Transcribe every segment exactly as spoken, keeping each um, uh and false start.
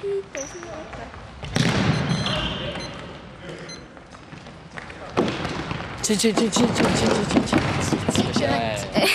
ピーって押せなかった。 チンチンチンチンチンチンチンチンチンチン。よっしゃー。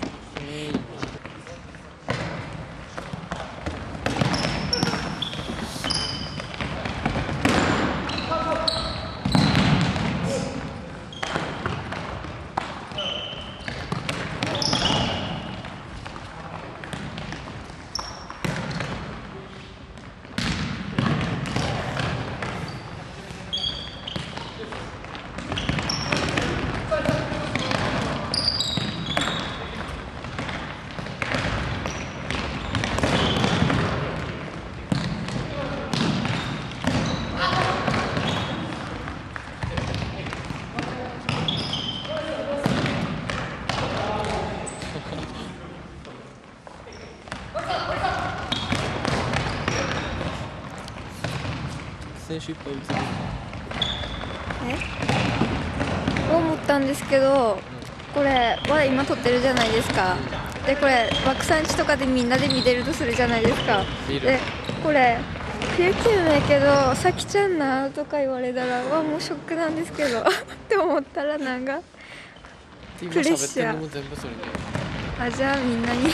選手いっぱい映る。 え思ったんですけど、これは今撮ってるじゃないですか。でこれ枠さんちとかでみんなで見れるとするじゃないですか。でこれ冬季夢やけどさきちゃんなとか言われたらわもうショックなんですけどって思ったらなんかプレッシャー。あじゃあみんなに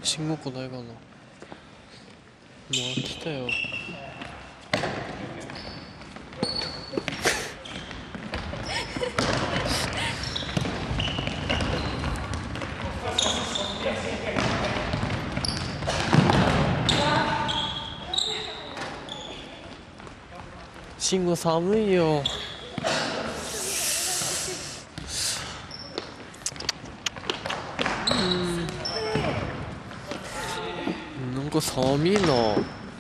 信号庫ないかな。もう飽きたよ。信号寒いよ。なんか寒いな。いや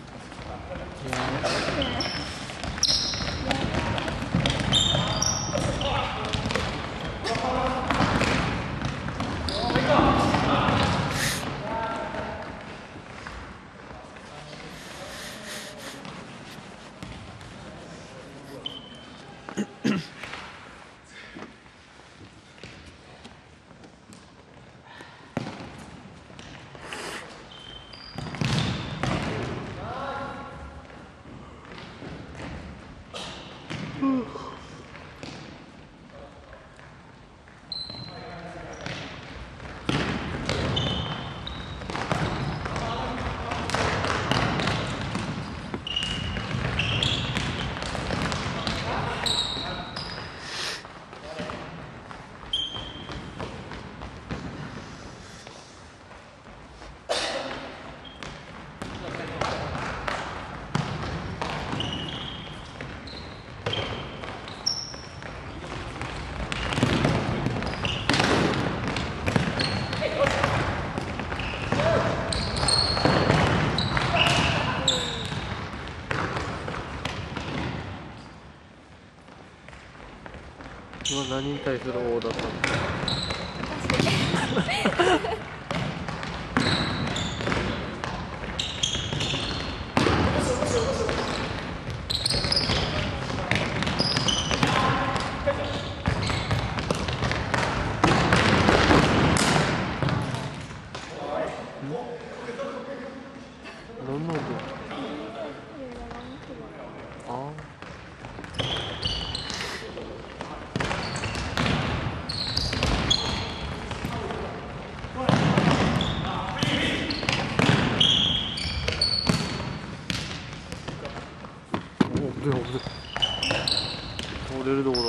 今何に対するオーダーだったの？何の音？ああ。危ない危ない。倒れるとこだ。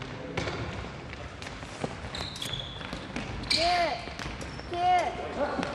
で、で